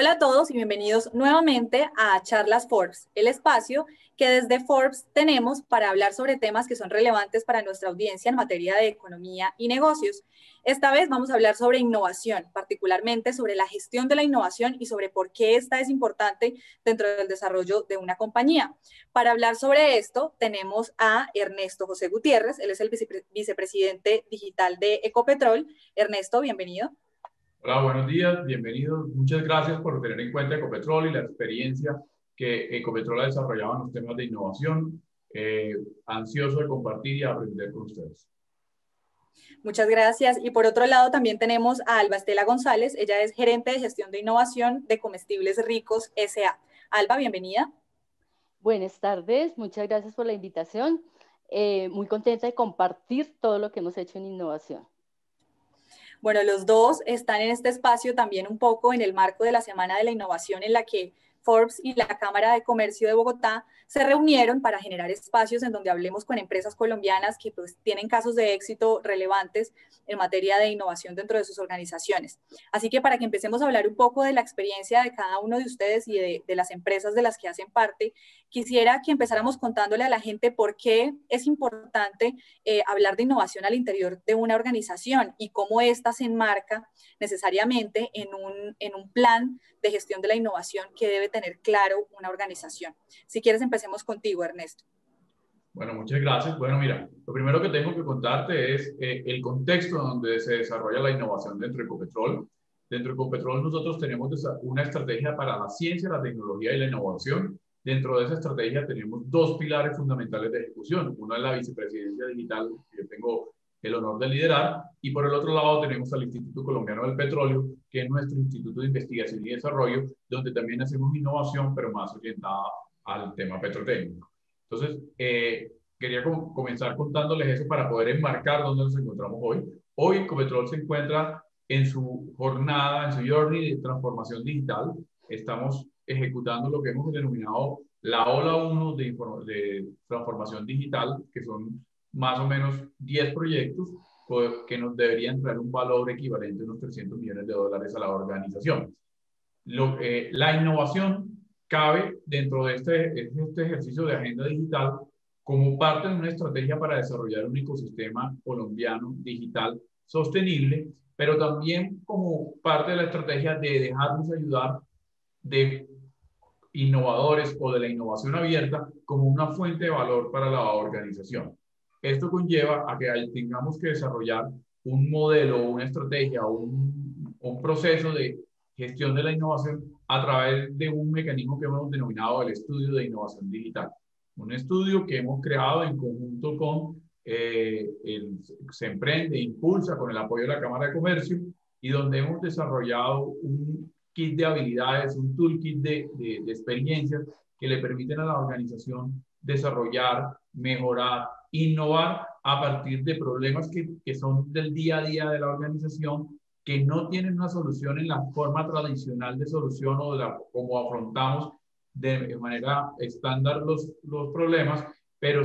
Hola a todos y bienvenidos nuevamente a Charlas Forbes, el espacio que desde Forbes tenemos para hablar sobre temas que son relevantes para nuestra audiencia en materia de economía y negocios. Esta vez vamos a hablar sobre innovación, particularmente sobre la gestión de la innovación y sobre por qué esta es importante dentro del desarrollo de una compañía. Para hablar sobre esto tenemos a Ernesto José Gutiérrez, él es el vicepresidente digital de Ecopetrol. Ernesto, bienvenido. Hola, buenos días, bienvenidos. Muchas gracias por tener en cuenta Ecopetrol y la experiencia que Ecopetrol ha desarrollado en los temas de innovación. Ansioso de compartir y aprender con ustedes. Muchas gracias. Y por otro lado también tenemos a Alba Estela González. Ella es gerente de gestión de innovación de Comestibles Ricos S.A. Alba, bienvenida. Buenas tardes, muchas gracias por la invitación. Muy contenta de compartir todo lo que hemos hecho en innovación. Bueno, los dos están en este espacio también un poco en el marco de la Semana de la Innovación en la que Forbes y la Cámara de Comercio de Bogotá se reunieron para generar espacios en donde hablemos con empresas colombianas que pues, tienen casos de éxito relevantes en materia de innovación dentro de sus organizaciones. Así que para que empecemos a hablar un poco de la experiencia de cada uno de ustedes y de las empresas de las que hacen parte, quisiera que empezáramos contándole a la gente por qué es importante hablar de innovación al interior de una organización y cómo ésta se enmarca necesariamente en un plan de gestión de la innovación que debe tener claro una organización. Si quieres, empecemos contigo, Ernesto. Bueno, muchas gracias. Bueno, mira, lo primero que tengo que contarte es el contexto donde se desarrolla la innovación dentro de Ecopetrol. Dentro de Ecopetrol nosotros tenemos una estrategia para la ciencia, la tecnología y la innovación. Dentro de esa estrategia tenemos dos pilares fundamentales de ejecución. Uno es la vicepresidencia digital, que yo tengo el honor de liderar, y por el otro lado tenemos al Instituto Colombiano del Petróleo, que es nuestro instituto de investigación y desarrollo, donde también hacemos innovación, pero más orientada al tema petrotécnico. Entonces, quería comenzar contándoles eso para poder enmarcar dónde nos encontramos hoy. Hoy Ecopetrol se encuentra en su jornada, en su journey de transformación digital. Estamos ejecutando lo que hemos denominado la ola 1 de transformación digital, que son más o menos 10 proyectos que nos deberían traer un valor equivalente a unos $300 millones a la organización. La innovación cabe dentro de este ejercicio de agenda digital como parte de una estrategia para desarrollar un ecosistema colombiano digital sostenible, pero también como parte de la estrategia de dejarnos ayudar de innovadores o de la innovación abierta como una fuente de valor para la organización. Esto conlleva a que tengamos que desarrollar un modelo, una estrategia, un proceso de gestión de la innovación a través de un mecanismo que hemos denominado el estudio de innovación digital. Un estudio que hemos creado en conjunto con SEMPREND e Impulsa, con el apoyo de la Cámara de Comercio, y donde hemos desarrollado un kit de habilidades, un toolkit de experiencias que le permiten a la organización desarrollar, mejorar, innovar a partir de problemas que son del día a día de la organización, que no tienen una solución en la forma tradicional de solución o como afrontamos de manera estándar los problemas, pero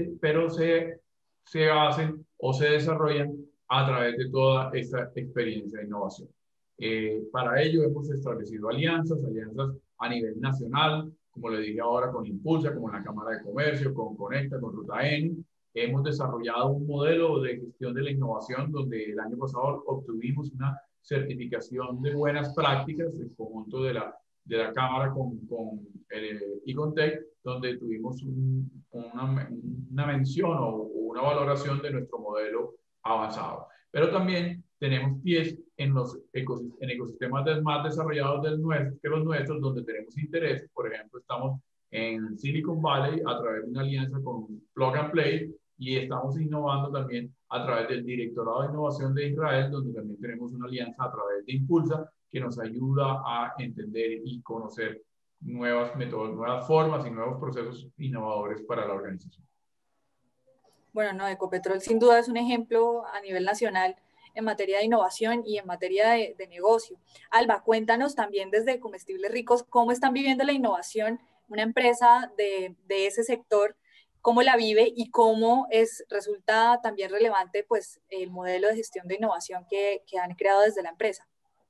se hacen o se desarrollan a través de toda esta experiencia de innovación. Para ello hemos establecido alianzas a nivel nacional, como le dije ahora, con Impulsa, como en la Cámara de Comercio, con Conecta, con Ruta N. Hemos desarrollado un modelo de gestión de la innovación donde el año pasado obtuvimos una certificación de buenas prácticas en conjunto de la Cámara con Icontec, donde tuvimos una mención o una valoración de nuestro modelo avanzado. Pero también tenemos pies en ecosistemas más desarrollados que los nuestros, donde tenemos interés. Por ejemplo, estamos en Silicon Valley a través de una alianza con Plug and Play, y estamos innovando también a través del Directorado de Innovación de Israel, donde también tenemos una alianza a través de Impulsa, que nos ayuda a entender y conocer nuevas métodos, nuevas formas y nuevos procesos innovadores para la organización. Bueno, no, Ecopetrol sin duda es un ejemplo a nivel nacional en materia de innovación y en materia de negocio. Alba, cuéntanos también desde Comestibles Ricos cómo están viviendo la innovación, una empresa de ese sector, cómo la vive y cómo resulta también relevante pues, el modelo de gestión de innovación que han creado desde la empresa.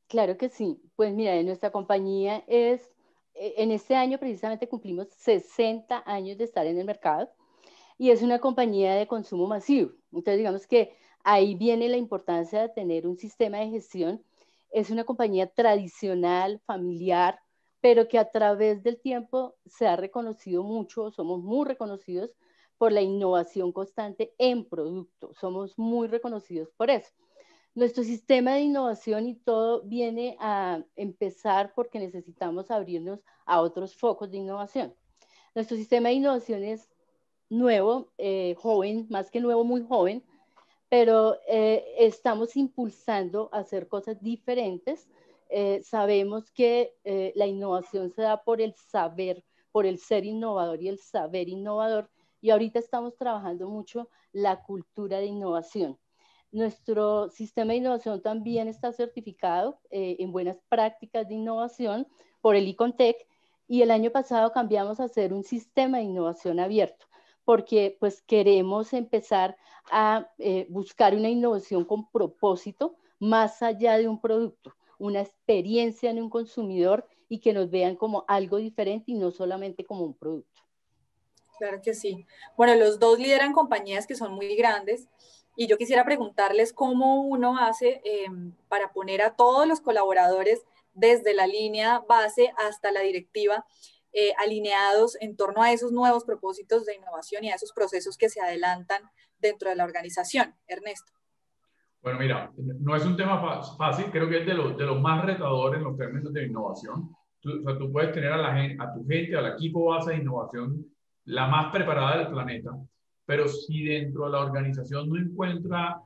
Claro que sí. Pues mira, nuestra compañía es, en este año precisamente cumplimos 60 años de estar en el mercado y es una compañía de consumo masivo. Entonces, digamos que ahí viene la importancia de tener un sistema de gestión. Es una compañía tradicional, familiar, pero que a través del tiempo se ha reconocido mucho, somos muy reconocidos por la innovación constante en producto. Somos muy reconocidos por eso. Nuestro sistema de innovación y todo viene a empezar porque necesitamos abrirnos a otros focos de innovación. Nuestro sistema de innovación es nuevo, joven, más que nuevo, muy joven, pero estamos impulsando a hacer cosas diferentes. Sabemos que la innovación se da por el saber, por el ser innovador y el saber innovador, y ahorita estamos trabajando mucho la cultura de innovación. Nuestro sistema de innovación también está certificado en buenas prácticas de innovación por el ICONTEC, y el año pasado cambiamos a hacer un sistema de innovación abierto, porque pues queremos empezar a buscar una innovación con propósito más allá de un producto, una experiencia en un consumidor y que nos vean como algo diferente y no solamente como un producto. Claro que sí. Bueno, los dos lideran compañías que son muy grandes y yo quisiera preguntarles cómo uno hace para poner a todos los colaboradores desde la línea base hasta la directiva alineados en torno a esos nuevos propósitos de innovación y a esos procesos que se adelantan dentro de la organización. Ernesto. Bueno, mira, no es un tema fácil, creo que es de los más retadores en los términos de innovación. O sea, tú puedes tener a, a tu gente, al equipo base de innovación, la más preparada del planeta, pero si dentro de la organización no encuentra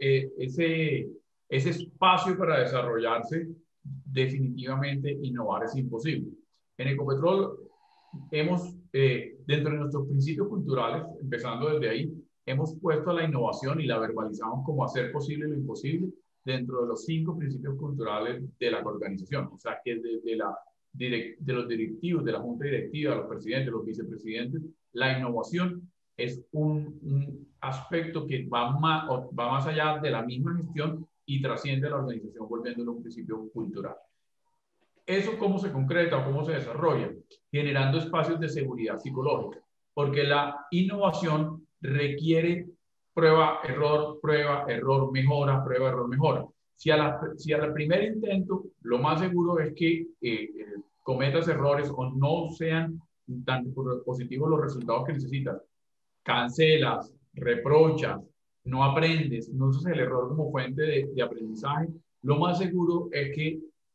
ese espacio para desarrollarse, definitivamente innovar es imposible. En Ecopetrol hemos, dentro de nuestros principios culturales, empezando desde ahí, hemos puesto la innovación y la verbalizamos como hacer posible lo imposible dentro de los 5 principios culturales de la organización. O sea, que desde de los directivos, de la junta directiva, los presidentes, los vicepresidentes, la innovación es un aspecto que va más allá de la misma gestión y trasciende a la organización volviéndolo un principio cultural. ¿Eso cómo se concreta o cómo se desarrolla? Generando espacios de seguridad psicológica, porque la innovación requiere prueba, error, mejora, prueba, error, mejora. Si al primer intento lo más seguro es que cometas errores o no sean tan positivos los resultados que necesitas, cancelas, reprochas, no aprendes, no usas el error como fuente de aprendizaje, lo más seguro es que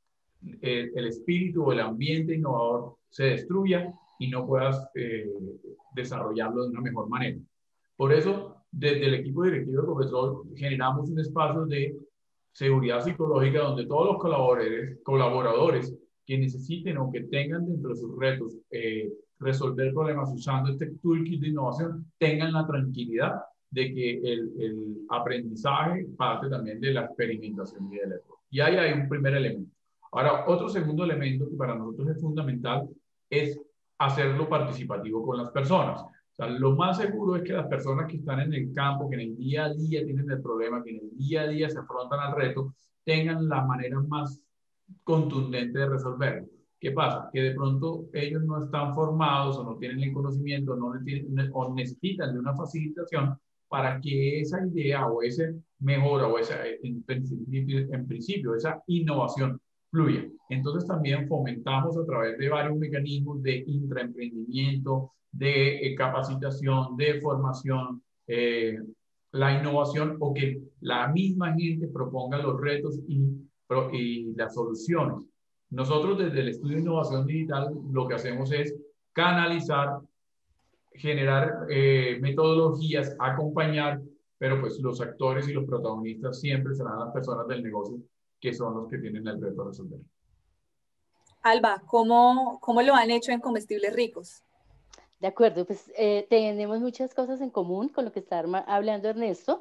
el espíritu o el ambiente innovador se destruya y no puedas desarrollarlo de una mejor manera. Por eso, desde el equipo directivo de Ecopetrol generamos un espacio de seguridad psicológica donde todos los colaboradores que necesiten o que tengan dentro de sus retos resolver problemas usando este toolkit de innovación tengan la tranquilidad de que el aprendizaje parte también de la experimentación y del error. Y ahí hay un primer elemento. Ahora, otro segundo elemento que para nosotros es fundamental es hacerlo participativo con las personas. O sea, lo más seguro es que las personas que están en el campo, que en el día a día tienen el problema, que en el día a día se afrontan al reto, tengan la manera más contundente de resolverlo. ¿Qué pasa? Que de pronto ellos no están formados o no tienen el conocimiento o necesitan de una facilitación para que esa idea o esa mejora o esa, en principio, esa innovación fluya. Entonces también fomentamos a través de varios mecanismos de intraemprendimiento, de capacitación, de formación, la innovación o que la misma gente proponga los retos y las soluciones. Nosotros desde el Estudio de Innovación Digital lo que hacemos es canalizar, generar metodologías, acompañar, pero pues los actores y los protagonistas siempre serán las personas del negocio que son los que tienen el reto de resolver. Alba, ¿cómo lo han hecho en Comestibles Ricos? De acuerdo, pues tenemos muchas cosas en común con lo que está hablando Ernesto.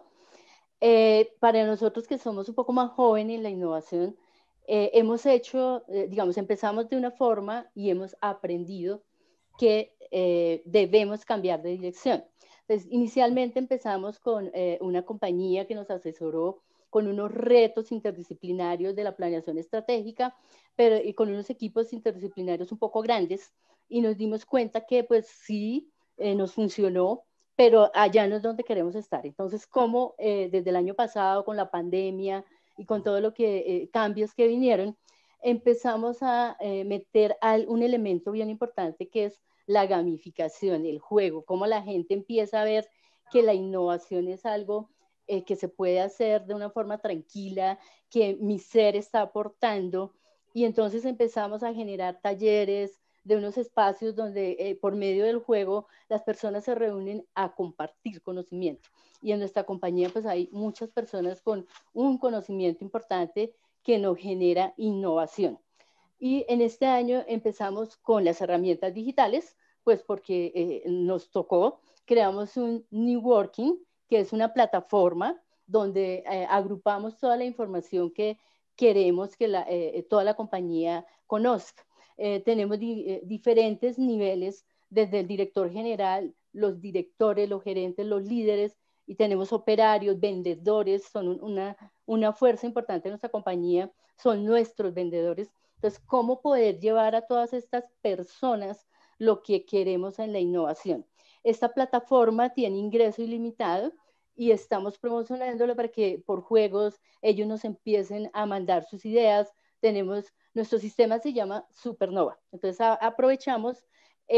Para nosotros que somos un poco más jóvenes en la innovación, hemos hecho, digamos, empezamos de una forma y hemos aprendido que debemos cambiar de dirección. Entonces, inicialmente empezamos con una compañía que nos asesoró con unos retos interdisciplinarios de la planeación estratégica, pero y con unos equipos interdisciplinarios un poco grandes, y nos dimos cuenta que pues sí, nos funcionó, pero allá no es donde queremos estar. Entonces, como desde el año pasado con la pandemia y con todo lo que cambios que vinieron, empezamos a meter un elemento bien importante que es la gamificación, el juego, cómo la gente empieza a ver que la innovación es algo que se puede hacer de una forma tranquila, que mi ser está aportando, y entonces empezamos a generar talleres de unos espacios donde por medio del juego las personas se reúnen a compartir conocimiento. Y en nuestra compañía pues hay muchas personas con un conocimiento importante que nos genera innovación. Y en este año empezamos con las herramientas digitales, pues porque nos tocó, creamos un New Working, que es una plataforma donde agrupamos toda la información que queremos que toda la compañía conozca. Tenemos diferentes niveles, desde el director general, los directores, los gerentes, los líderes, y tenemos operarios, vendedores, son una fuerza importante de nuestra compañía, son nuestros vendedores. Entonces, ¿cómo poder llevar a todas estas personas lo que queremos en la innovación? Esta plataforma tiene ingreso ilimitado y estamos promocionándolo para que por juegos ellos nos empiecen a mandar sus ideas. Nuestro sistema se llama Supernova. Entonces aprovechamos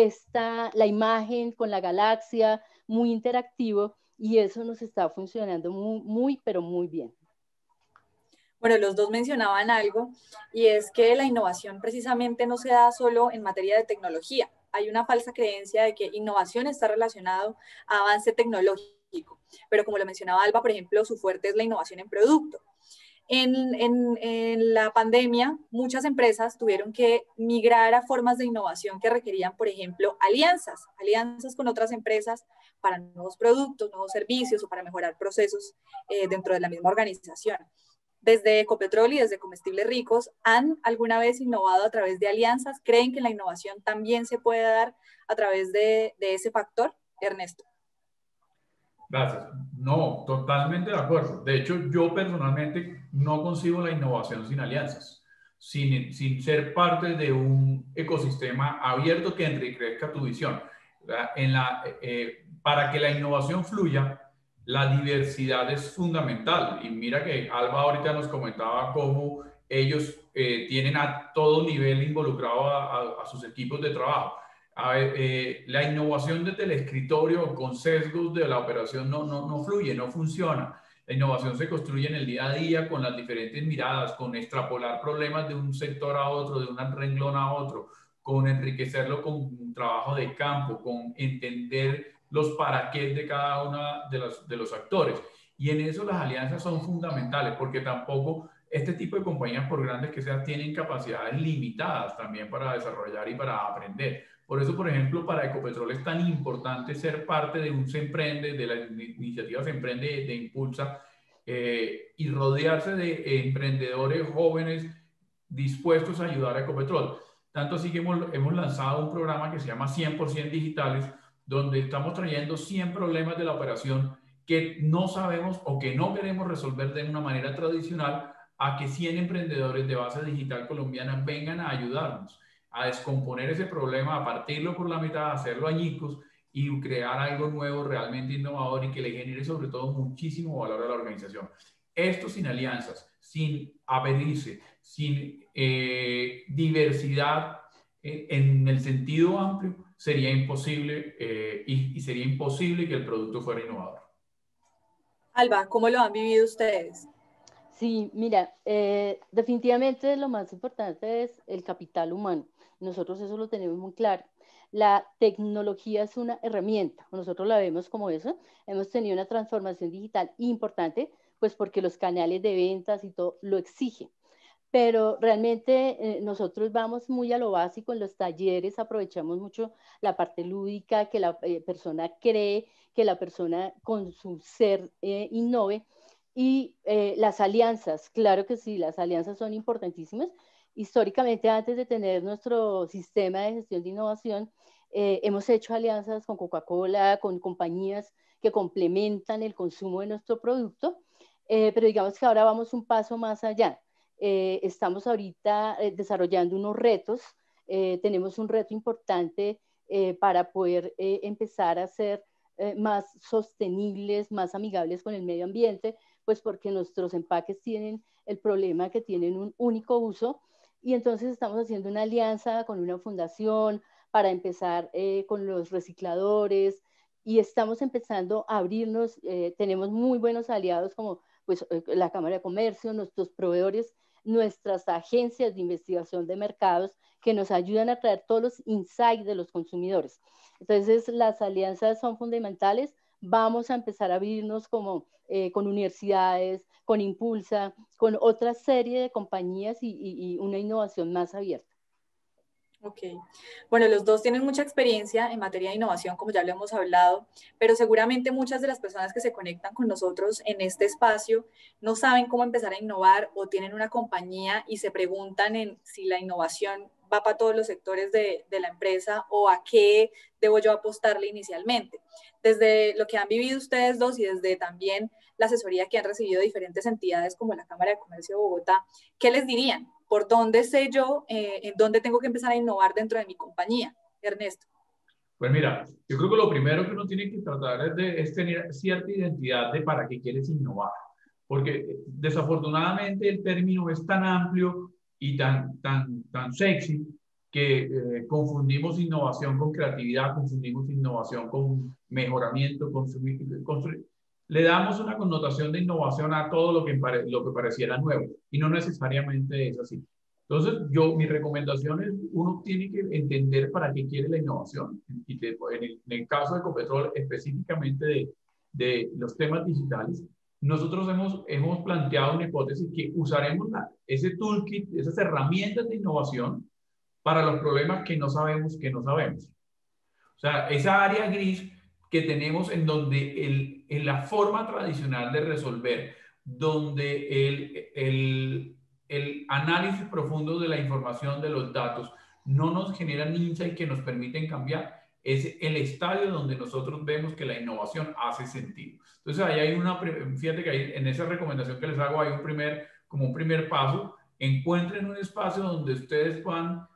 la imagen con la galaxia, muy interactivo, y eso nos está funcionando muy, pero muy bien. Bueno, los dos mencionaban algo, y es que la innovación precisamente no se da solo en materia de tecnología. Hay una falsa creencia de que innovación está relacionado a avance tecnológico, pero como lo mencionaba Alba, por ejemplo, su fuerte es la innovación en producto. En la pandemia, muchas empresas tuvieron que migrar a formas de innovación que requerían, por ejemplo, alianzas con otras empresas para nuevos productos, nuevos servicios o para mejorar procesos dentro de la misma organización. Desde Ecopetrol y desde Comestibles Ricos, ¿han alguna vez innovado a través de alianzas? ¿Creen que la innovación también se puede dar a través de ese factor? Ernesto. Gracias. No, totalmente de acuerdo. De hecho, yo personalmente no concibo la innovación sin alianzas, sin ser parte de un ecosistema abierto que enriquezca tu visión. Para que la innovación fluya, la diversidad es fundamental. Y mira que Alba ahorita nos comentaba cómo ellos tienen a todo nivel involucrado a sus equipos de trabajo. La innovación desde el escritorio con sesgos de la operación no fluye, no funciona. La innovación se construye en el día a día con las diferentes miradas, con extrapolar problemas de un sector a otro, de un renglón a otro, con enriquecerlo con un trabajo de campo, con entender los para qué de cada uno de los actores. Y en eso las alianzas son fundamentales, porque tampoco este tipo de compañías, por grandes que sean, tienen capacidades limitadas también para desarrollar y para aprender. Por eso, por ejemplo, para Ecopetrol es tan importante ser parte de un Se Emprende, de la iniciativa Se Emprende de Impulsa, y rodearse de emprendedores jóvenes dispuestos a ayudar a Ecopetrol. Tanto así que hemos lanzado un programa que se llama 100% Digitales, donde estamos trayendo 100 problemas de la operación que no sabemos o que no queremos resolver de una manera tradicional, a que 100 emprendedores de base digital colombiana vengan a ayudarnos a descomponer ese problema, a partirlo por la mitad, a hacerlo añicos y crear algo nuevo, realmente innovador y que le genere sobre todo muchísimo valor a la organización. Esto sin alianzas, sin abrirse, sin diversidad en el sentido amplio, sería imposible y sería imposible que el producto fuera innovador. Alba, ¿cómo lo han vivido ustedes? Sí, mira, definitivamente lo más importante es el capital humano. Nosotros eso lo tenemos muy claro. La tecnología es una herramienta, nosotros la vemos como eso. Hemos tenido una transformación digital importante, pues porque los canales de ventas y todo lo exigen. Pero realmente nosotros vamos muy a lo básico en los talleres, aprovechamos mucho la parte lúdica, que la persona cree, que la persona con su ser innove. Y las alianzas, claro que sí, las alianzas son importantísimas. Históricamente, antes de tener nuestro sistema de gestión de innovación, hemos hecho alianzas con Coca-Cola, con compañías que complementan el consumo de nuestro producto. pero digamos que ahora vamos un paso más allá. Estamos ahorita desarrollando unos retos. Tenemos un reto importante para poder empezar a ser más sostenibles, más amigables con el medio ambiente, pues porque nuestros empaques tienen el problema que tienen un único uso, y entonces estamos haciendo una alianza con una fundación para empezar con los recicladores, y estamos empezando a abrirnos. Tenemos muy buenos aliados como pues, la Cámara de Comercio, nuestros proveedores, nuestras agencias de investigación de mercados que nos ayudan a traer todos los insights de los consumidores. Entonces, las alianzas son fundamentales. Vamos a empezar a abrirnos como con universidades, con Impulsa, con otra serie de compañías y una innovación más abierta. Ok. Bueno, los dos tienen mucha experiencia en materia de innovación, como ya lo hemos hablado, pero seguramente muchas de las personas que se conectan con nosotros en este espacio no saben cómo empezar a innovar o tienen una compañía y se preguntan en si la innovación va para todos los sectores de la empresa o a qué debo yo apostarle inicialmente. Desde lo que han vivido ustedes dos y desde también la asesoría que han recibido de diferentes entidades como la Cámara de Comercio de Bogotá, ¿qué les dirían? ¿Por dónde sé yo en dónde tengo que empezar a innovar dentro de mi compañía? Ernesto. Pues mira, yo creo que lo primero que uno tiene que tratar es tener cierta identidad de para qué quieres innovar, porque desafortunadamente el término es tan amplio y tan sexy que confundimos innovación con creatividad, confundimos innovación con mejoramiento, le damos una connotación de innovación a todo lo que pareciera nuevo y no necesariamente es así. Entonces, mi recomendación es, uno tiene que entender para qué quiere la innovación. Y en el caso de Ecopetrol, específicamente de los temas digitales, nosotros hemos planteado una hipótesis que usaremos ese toolkit, esas herramientas de innovación para los problemas que no sabemos que no sabemos. O sea, esa área gris que tenemos en donde en la forma tradicional de resolver, donde el análisis profundo de la información de los datos no nos generan insight que nos permiten cambiar, es el estadio donde nosotros vemos que la innovación hace sentido. Entonces, ahí hay fíjate que ahí, en esa recomendación que les hago hay como un primer paso, encuentren un espacio donde ustedes puedan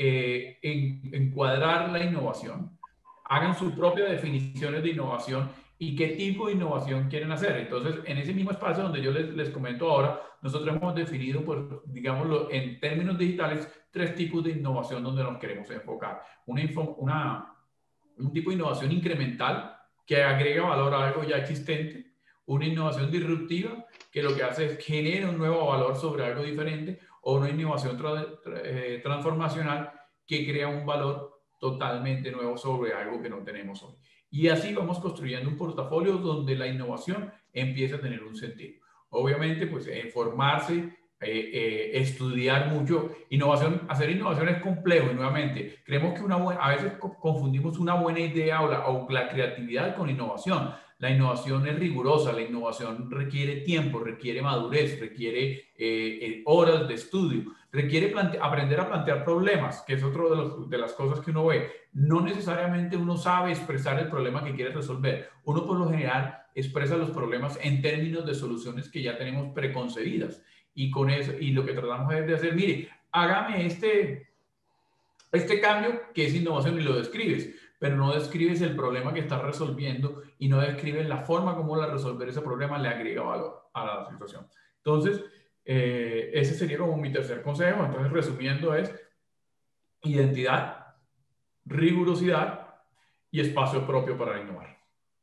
encuadrar la innovación, hagan sus propias definiciones de innovación y qué tipo de innovación quieren hacer. Entonces, en ese mismo espacio donde yo les comento ahora, nosotros hemos definido, pues, digámoslo, en términos digitales, 3 tipos de innovación donde nos queremos enfocar. Un tipo de innovación incremental que agrega valor a algo ya existente, una innovación disruptiva que lo que hace es generar un nuevo valor sobre algo diferente, o una innovación transformacional que crea un valor totalmente nuevo sobre algo que no tenemos hoy. Y así vamos construyendo un portafolio donde la innovación empieza a tener un sentido. Obviamente, pues formarse, estudiar mucho. Hacer innovación es complejo y nuevamente, creemos que a veces confundimos una buena idea o la creatividad con innovación. La innovación es rigurosa, la innovación requiere tiempo, requiere madurez, requiere horas de estudio, requiere aprender a plantear problemas, que es otra de las cosas que uno ve. No necesariamente uno sabe expresar el problema que quiere resolver. Uno por lo general expresa los problemas en términos de soluciones que ya tenemos preconcebidas. Y con eso, y lo que tratamos es de hacer, mire, hágame este cambio que es innovación y lo describes, pero no describes el problema que estás resolviendo y no describes la forma como resolver ese problema le agrega valor a la situación. Entonces, ese sería como mi tercer consejo. Entonces, resumiendo, es identidad, rigurosidad y espacio propio para innovar.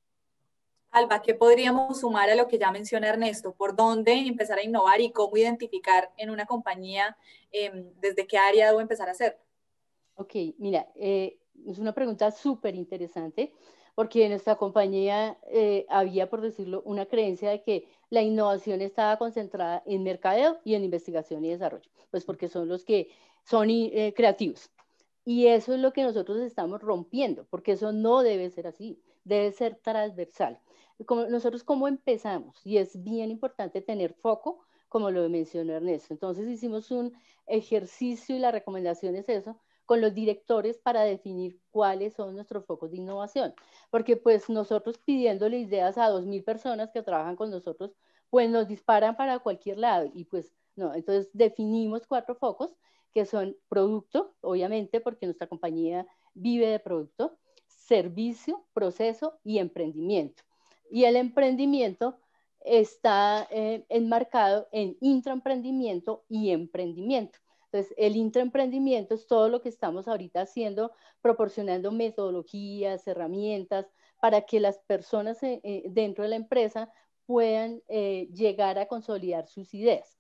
Alba, ¿qué podríamos sumar a lo que ya menciona Ernesto? ¿Por dónde empezar a innovar y cómo identificar en una compañía desde qué área debo empezar a hacerlo? Ok, mira, es una pregunta súper interesante porque en nuestra compañía había, por decirlo, una creencia de que la innovación estaba concentrada en mercadeo y en investigación y desarrollo, pues porque son los que son creativos. Y eso es lo que nosotros estamos rompiendo, porque eso no debe ser así, debe ser transversal. Nosotros cómo empezamos, y es bien importante tener foco, como lo mencionó Ernesto. Entonces hicimos un ejercicio y la recomendación es eso, con los directores para definir cuáles son nuestros focos de innovación. Porque pues nosotros pidiéndole ideas a 2.000 personas que trabajan con nosotros, pues nos disparan para cualquier lado y pues no, entonces definimos 4 focos que son producto, obviamente porque nuestra compañía vive de producto, servicio, proceso y emprendimiento. Y el emprendimiento está enmarcado en intraemprendimiento y emprendimiento. Entonces, el intraemprendimiento es todo lo que estamos ahorita haciendo, proporcionando metodologías, herramientas, para que las personas dentro de la empresa puedan llegar a consolidar sus ideas.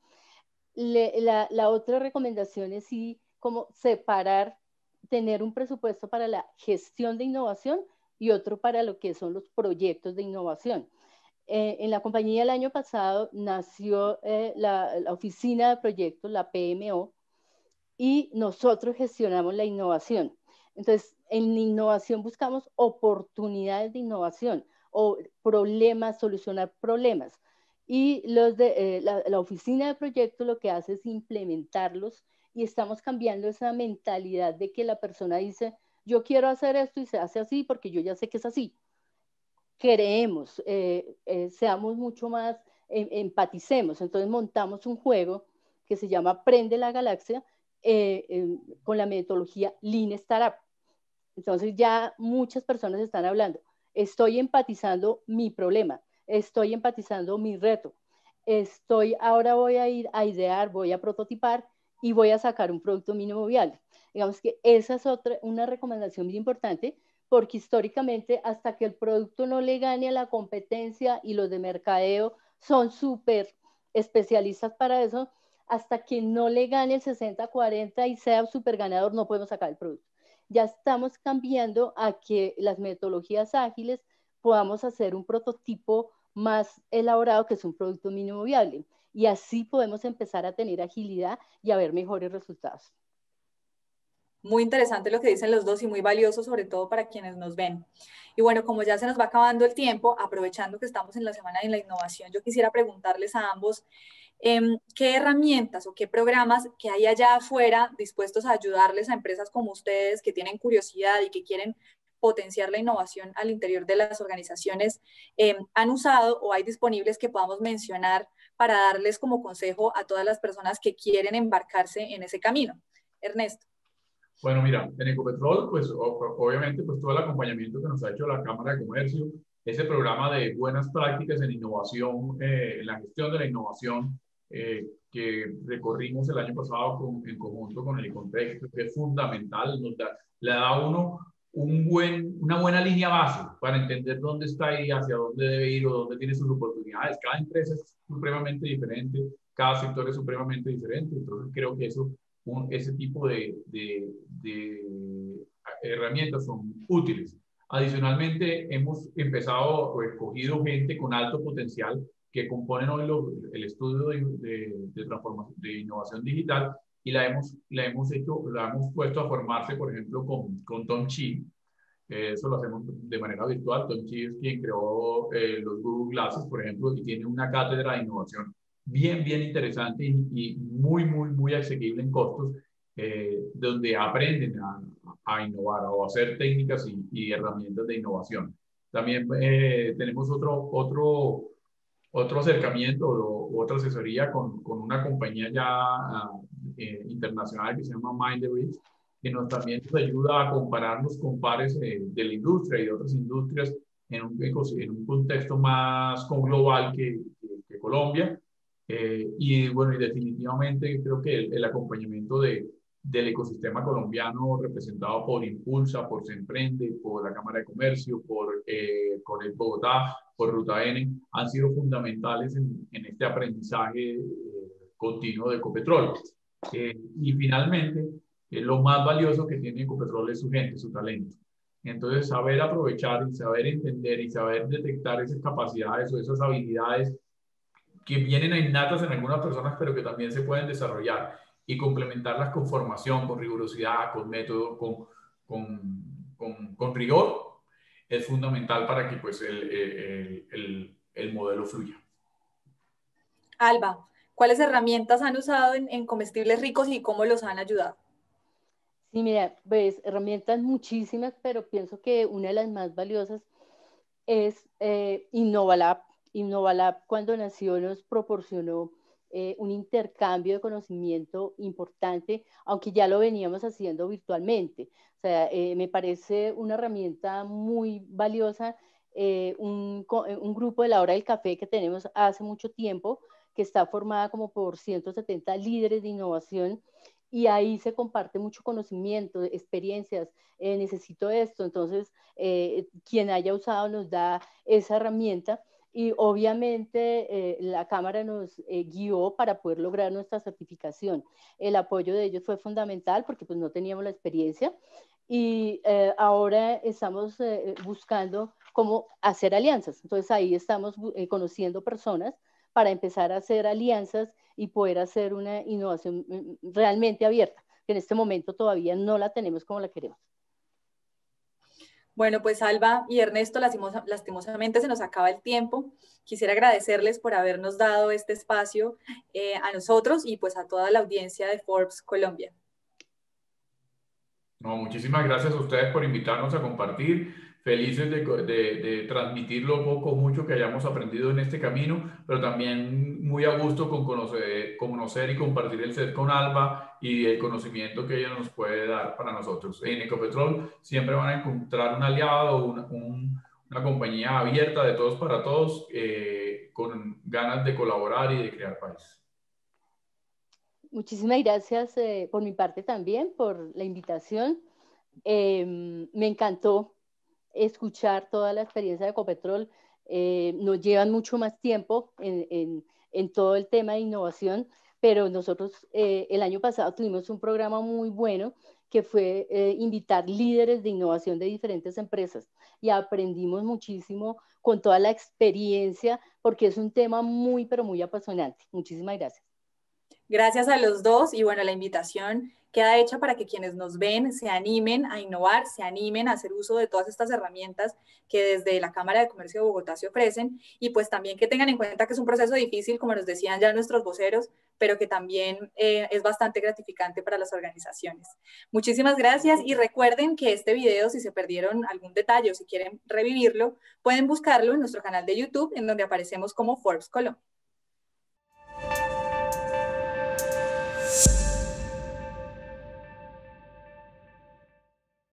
La otra recomendación es sí, como separar, tener un presupuesto para la gestión de innovación y otro para lo que son los proyectos de innovación. En la compañía el año pasado nació la oficina de proyectos, la PMO, y nosotros gestionamos la innovación. Entonces, en innovación buscamos oportunidades de innovación o problemas, solucionar problemas. Y la oficina de proyectos lo que hace es implementarlos y estamos cambiando esa mentalidad de que la persona dice, yo quiero hacer esto y se hace así porque yo ya sé que es así. Creemos, seamos mucho más, empaticemos. Entonces montamos un juego que se llama Prende la Galaxia, con la metodología Lean Startup. Entonces ya muchas personas están hablando, estoy empatizando mi problema, estoy empatizando mi reto, ahora voy a ir a idear, voy a prototipar y voy a sacar un producto mínimo viable. Digamos que esa es una recomendación muy importante, porque históricamente hasta que el producto no le gane a la competencia y los de mercadeo son súper especialistas para eso, hasta que no le gane el 60-40 y sea súper ganador, no podemos sacar el producto. Ya estamos cambiando a que las metodologías ágiles podamos hacer un prototipo más elaborado que es un producto mínimo viable. Y así podemos empezar a tener agilidad y a ver mejores resultados. Muy interesante lo que dicen los dos y muy valioso, sobre todo para quienes nos ven. Y bueno, como ya se nos va acabando el tiempo, aprovechando que estamos en la Semana de la Innovación, yo quisiera preguntarles a ambos qué herramientas o qué programas que hay allá afuera dispuestos a ayudarles a empresas como ustedes que tienen curiosidad y que quieren potenciar la innovación al interior de las organizaciones han usado o hay disponibles que podamos mencionar para darles como consejo a todas las personas que quieren embarcarse en ese camino. Ernesto. Bueno, mira, en Ecopetrol, pues obviamente, pues todo el acompañamiento que nos ha hecho la Cámara de Comercio, ese programa de buenas prácticas en innovación, en la gestión de la innovación, que recorrimos el año pasado en conjunto con el contexto, que es fundamental, le da a uno una buena línea base para entender dónde está y hacia dónde debe ir o dónde tiene sus oportunidades. Cada empresa es supremamente diferente, cada sector es supremamente diferente, entonces creo que ese tipo de herramientas son útiles. Adicionalmente, hemos empezado o escogido gente con alto potencial que componen hoy el estudio de transformación, de innovación digital, y la hemos puesto a formarse, por ejemplo, con Tom Chi. Eso lo hacemos de manera virtual. Tom Chi es quien creó los Google Glasses, por ejemplo, y tiene una cátedra de innovación bien interesante y muy asequible en costos, donde aprenden a innovar o a hacer técnicas y herramientas de innovación. También tenemos otro acercamiento o otra asesoría con una compañía ya internacional que se llama Mindery, que también nos ayuda a compararnos con pares de la industria y de otras industrias en un contexto más global que Colombia. Y bueno, y definitivamente creo que el acompañamiento del ecosistema colombiano representado por Impulsa, por Semprende, por la Cámara de Comercio, por Conect Bogotá, por Ruta N, han sido fundamentales en este aprendizaje continuo de Ecopetrol. Y finalmente, lo más valioso que tiene Ecopetrol es su gente, su talento. Entonces, saber aprovechar y saber entender y saber detectar esas capacidades o esas habilidades que vienen innatas en algunas personas, pero que también se pueden desarrollar y complementarlas con formación, con rigurosidad, con método, con rigor, es fundamental para que pues, el modelo fluya. Alba, ¿cuáles herramientas han usado en Comestibles Ricos y cómo los han ayudado? Sí, mira, pues herramientas muchísimas, pero pienso que una de las más valiosas es InnovaLab. Innovalab, cuando nació, nos proporcionó un intercambio de conocimiento importante, aunque ya lo veníamos haciendo virtualmente. O sea, me parece una herramienta muy valiosa, un grupo de la hora del café que tenemos hace mucho tiempo, que está formada como por 170 líderes de innovación, y ahí se comparte mucho conocimiento, experiencias, necesito esto, entonces quien haya usado nos da esa herramienta, y obviamente la Cámara nos guió para poder lograr nuestra certificación. El apoyo de ellos fue fundamental porque pues no teníamos la experiencia, y ahora estamos buscando cómo hacer alianzas. Entonces ahí estamos conociendo personas para empezar a hacer alianzas y poder hacer una innovación realmente abierta, que en este momento todavía no la tenemos como la queremos. Bueno, pues Alba y Ernesto, lastimosamente se nos acaba el tiempo. Quisiera agradecerles por habernos dado este espacio a nosotros y pues a toda la audiencia de Forbes Colombia. No, muchísimas gracias a ustedes por invitarnos a compartir. Felices de transmitir lo poco o mucho que hayamos aprendido en este camino, pero también muy a gusto con conocer y compartir el set con Alba y el conocimiento que ella nos puede dar para nosotros. En Ecopetrol siempre van a encontrar un aliado, una compañía abierta de todos para todos, con ganas de colaborar y de crear país. Muchísimas gracias por mi parte también, por la invitación. Me encantó escuchar toda la experiencia de Ecopetrol. Nos llevan mucho más tiempo en todo el tema de innovación, pero nosotros el año pasado tuvimos un programa muy bueno que fue invitar líderes de innovación de diferentes empresas, y aprendimos muchísimo con toda la experiencia, porque es un tema muy, pero muy apasionante. Muchísimas gracias. Gracias a los dos, y bueno, la invitación queda hecha para que quienes nos ven se animen a innovar, se animen a hacer uso de todas estas herramientas que desde la Cámara de Comercio de Bogotá se ofrecen, y pues también que tengan en cuenta que es un proceso difícil, como nos decían ya nuestros voceros, pero que también es bastante gratificante para las organizaciones. Muchísimas gracias, y recuerden que este video, si se perdieron algún detalle o si quieren revivirlo, pueden buscarlo en nuestro canal de YouTube, en donde aparecemos como Forbes Colombia.